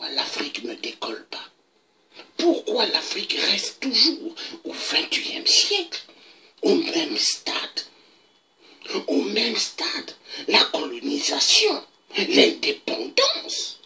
l'Afrique ne décolle pas? Pourquoi l'Afrique reste toujours au XXIe siècle, au même stade? Au même stade, la colonisation, l'indépendance,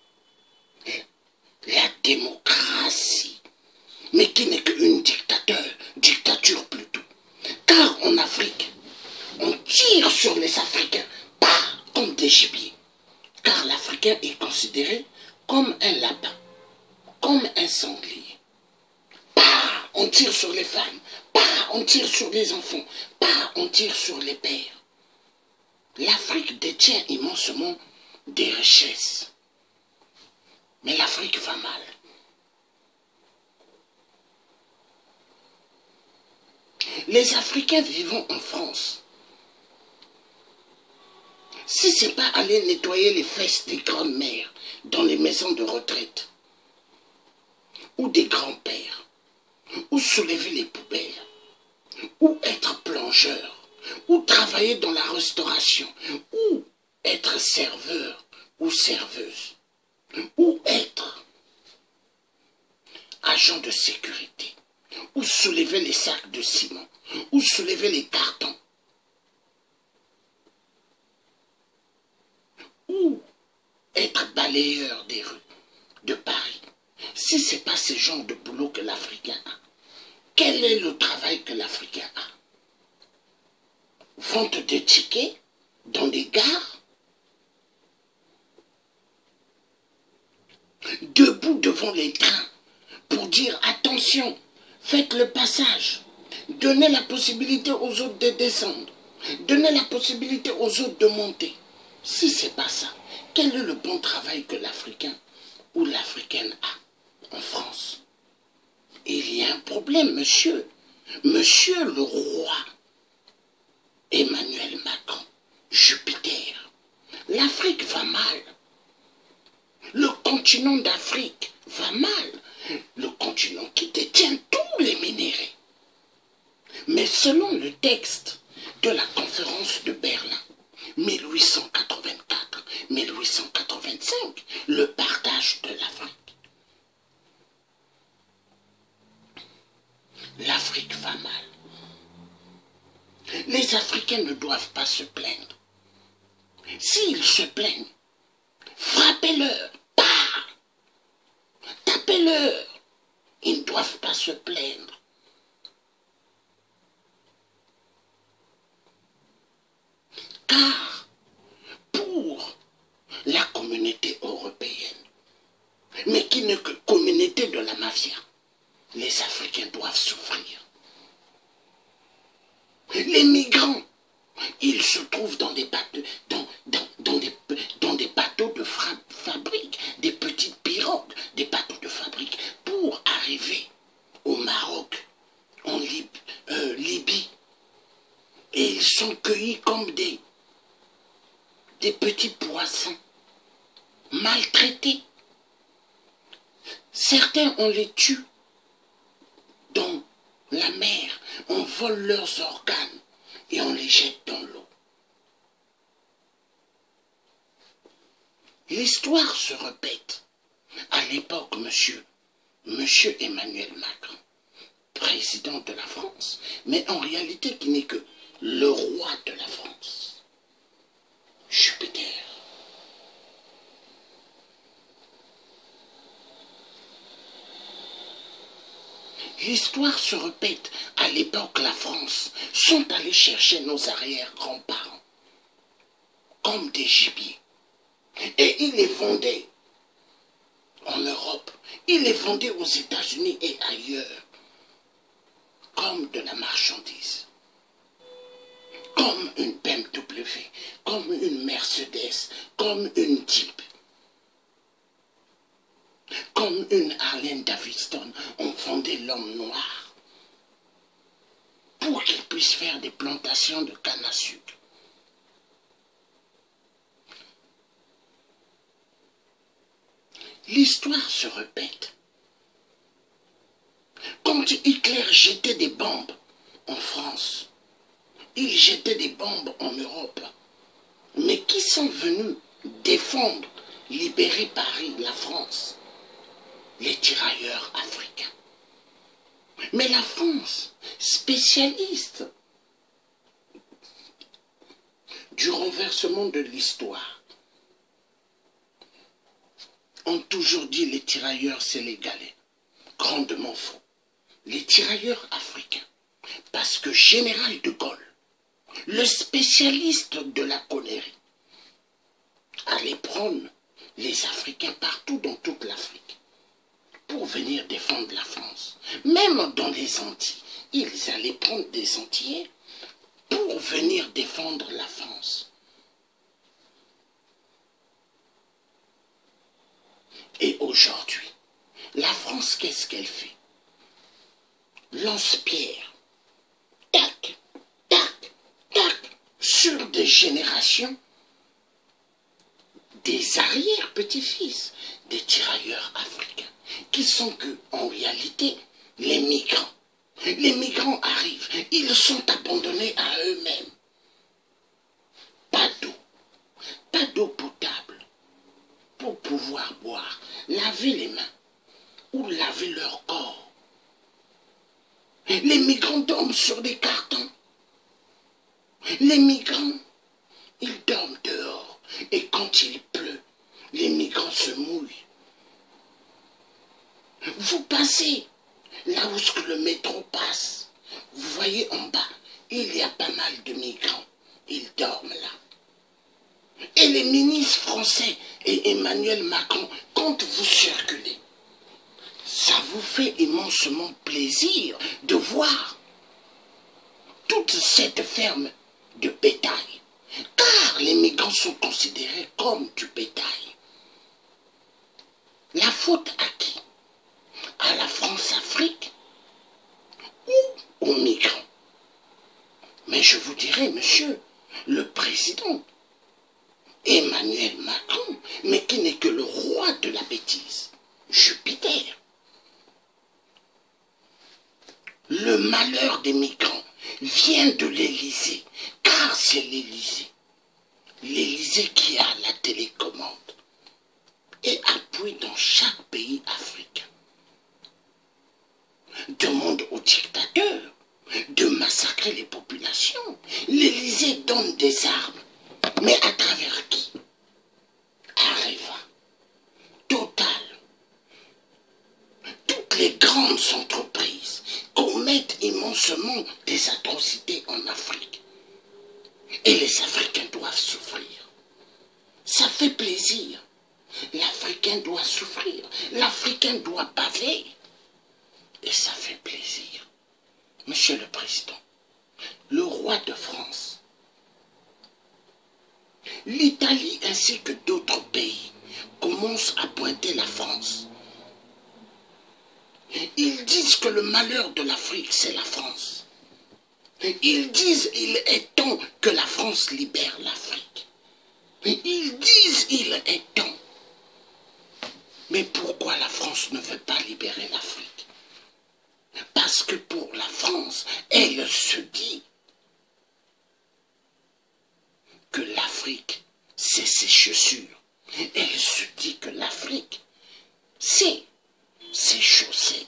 la démocratie, mais qui n'est qu'une dictature plutôt. Car en Afrique, on tire sur les Africains, pas comme des gibiers. Car l'Africain est considéré comme un lapin, comme un sanglier. Pas on tire sur les femmes, pas on tire sur les enfants, pas on tire sur les pères. L'Afrique détient immensément des richesses. Mais l'Afrique va mal. Les Africains vivant en France, si ce n'est pas aller nettoyer les fesses des grandes-mères dans les maisons de retraite, ou des grands-pères, ou soulever les poubelles, ou être plongeur, ou travailler dans la restauration, ou être serveur ou serveuse, ou être agent de sécurité, ou soulever les sacs de ciment, ou soulever les cartons, ou être balayeur des rues de Paris. Si ce n'est pas ce genre de boulot que l'Africain a, quel est le travail que l'Africain a? Vente de tickets dans des gares, debout devant les trains pour dire attention, faites le passage, donnez la possibilité aux autres de descendre, donnez la possibilité aux autres de monter. Si ce n'est pas ça, quel est le bon travail que l'Africain ou l'Africaine a en France? Il y a un problème, monsieur. Monsieur le roi Emmanuel Macron, Jupiter. L'Afrique va mal. Le continent d'Afrique va mal. Le continent qui détient tous les minéraux. Mais selon le texte de la conférence de Berlin, 1884-1885, le partage de l'Afrique. L'Afrique va mal. Les Africains ne doivent pas se plaindre. S'ils se plaignent, frappez-leur, tapez-leur. Ils ne doivent pas se plaindre. Car pour la communauté européenne, mais qui n'est que communauté de la mafia, les Africains doivent souffrir. Les migrants, ils se trouvent dans des bateaux, dans des bateaux de fabrique, des petites pirogues, des bateaux de fabrique, pour arriver au Maroc, en Libye. Et ils sont cueillis comme des petits poissons, maltraités. Certains, on les tue dans la mer, on vole leurs organes et on les jette dans l'eau. L'histoire se répète. À l'époque, monsieur Emmanuel Macron, président de la France, mais en réalité qui n'est que le roi de la France, Jupiter. L'histoire se répète. À l'époque, la France sont allés chercher nos arrière-grands-parents comme des gibiers. Et ils les vendaient en Europe. Ils les vendaient aux États-Unis et ailleurs comme de la marchandise. Comme une BMW, comme une Mercedes, comme une Jeep. Comme une Harley Davidson, on vendait l'homme noir pour qu'il puisse faire des plantations de canne à sucre. L'histoire se répète. Quand Hitler jetait des bombes en France, il jetait des bombes en Europe, mais qui sont venus défendre libérer Paris, la France, les tirailleurs africains. Mais la France, spécialiste du renversement de l'histoire, ont toujours dit les tirailleurs sénégalais. Grandement faux. Les tirailleurs africains. Parce que Général de Gaulle, le spécialiste de la connerie, allait prendre les Africains partout dans toute l'Afrique pour venir défendre la France. Même dans les Antilles, ils allaient prendre des Antillais pour venir défendre la France. Et aujourd'hui, la France, qu'est-ce qu'elle fait? Lance-pierre, tac, tac, tac, sur des générations, des arrière-petits-fils des tirailleurs africains, qui sont que, en réalité, les migrants. Les migrants arrivent, ils sont abandonnés à eux-mêmes. Pas d'eau potable pour pouvoir boire, laver les mains ou laver leur corps. Les migrants dorment sur des cartons. Les migrants, ils dorment dehors. Et quand il pleut, les migrants se mouillent. Vous passez là où le métro passe. Vous voyez en bas, il y a pas mal de migrants. Ils dorment là. Et les ministres français et Emmanuel Macron, quand vous circulez, ça vous fait immensement plaisir de voir toute cette ferme de bétail. Car les migrants sont considérés comme du bétail. La faute à qui? À la France-Afrique ou aux migrants? Mais je vous dirais, monsieur, le président Emmanuel Macron, mais qui n'est que le roi de la bêtise, Jupiter. Le malheur des migrants vient de l'Élysée, car c'est l'Élysée. L'Élysée qui a la télécommande et appuie dans chaque pays africain. Demande aux dictateurs de massacrer les populations. L'Élysée donne des armes, mais à travers qui? Areva, Total, toutes les grandes entreprises commettent immensement des atrocités en Afrique. Et les Africains doivent souffrir. Ça fait plaisir. L'Africain doit souffrir. L'Africain doit baver. Et ça fait plaisir. Monsieur le Président, le roi de France, l'Italie ainsi que d'autres pays commencent à pointer la France. Ils disent que le malheur de l'Afrique, c'est la France. Ils disent il est temps que la France libère l'Afrique. Ils disent il est temps. Mais pourquoi la France ne veut pas libérer l'Afrique? Parce que pour la France, elle se dit que l'Afrique, c'est ses chaussures. Elle se dit que l'Afrique, c'est ses chaussettes.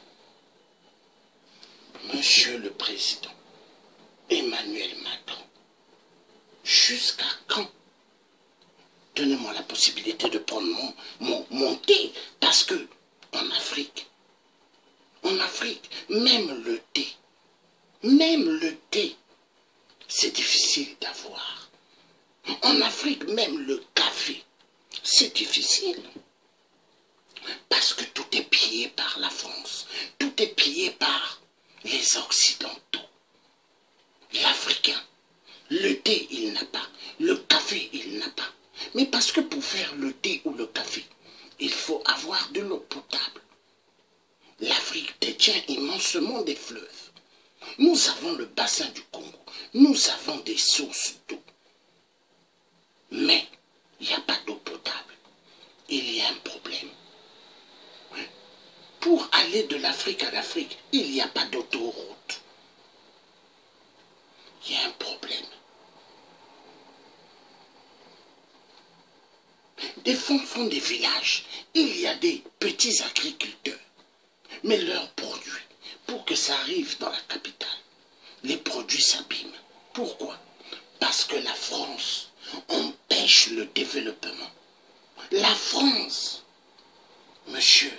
Monsieur le Président Emmanuel Macron, jusqu'à quand? Donnez-moi la possibilité de prendre mon thé, parce que en Afrique, même le thé, c'est difficile d'avoir. En Afrique, même le café, c'est difficile. Parce que tout est pillé par la France, tout est pillé par les Occidentaux. L'Africain, le thé, il n'a pas, le café, il n'a pas. Mais parce que pour faire le thé ou le café, il faut avoir de l'eau potable. L'Afrique détient immensement des fleuves. Nous avons le bassin du Congo, nous avons des sources d'eau. Mais il n'y a pas d'eau potable. Il y a un problème. Pour aller de l'Afrique à l'Afrique, il n'y a pas d'autoroute. Il y a un problème. Des fin fond des villages, il y a des petits agriculteurs. Mais leurs produits, pour que ça arrive dans la capitale, les produits s'abîment. Pourquoi? Parce que la France empêche le développement. La France, monsieur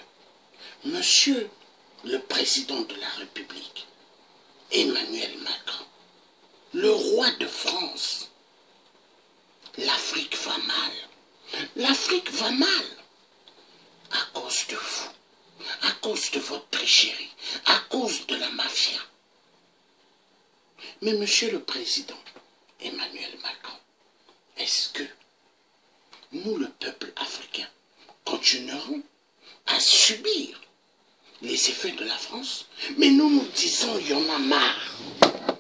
le président de la République, Emmanuel Macron, le roi de France, l'Afrique va mal. L'Afrique va mal à cause de vous, à cause de votre tricherie, à cause de la mafia. Mais monsieur le président Emmanuel Macron, est-ce que nous, le peuple africain, continuerons à subir les effets de la France? Mais nous nous disons, il y en a marre.